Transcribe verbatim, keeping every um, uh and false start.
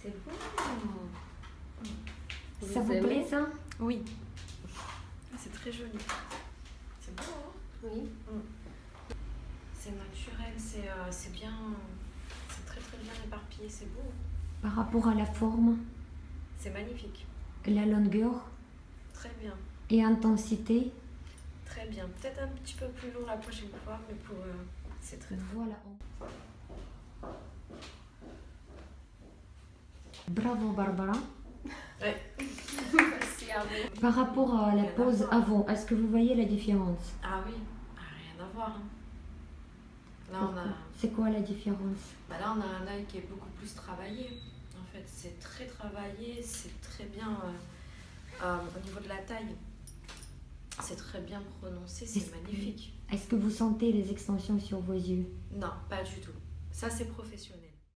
C'est beau. Ça vous plaît ça? Oui. C'est très joli. C'est beau, hein? Oui. Mm. C'est naturel, c'est euh, c'est bien, c'est très très bien éparpillé, c'est beau. Par rapport à la forme, C'est magnifique. la longueur Très bien, et intensité, très bien. Peut-être un petit peu plus long la prochaine fois, mais pour euh, c'est très très voilà. Bravo Barbara. Ouais. Merci à vous. Par rapport à la pose avant, est-ce que vous voyez la différence? Ah oui, ah, rien à voir. hein. Là on, a, C'est quoi la différence? bah là on a un œil qui est beaucoup plus travaillé. En fait, c'est très travaillé, c'est très bien euh, euh, au niveau de la taille. C'est très bien prononcé, c'est Est-ce que- magnifique. Est-ce que vous sentez les extensions sur vos yeux? Non, pas du tout. Ça c'est professionnel.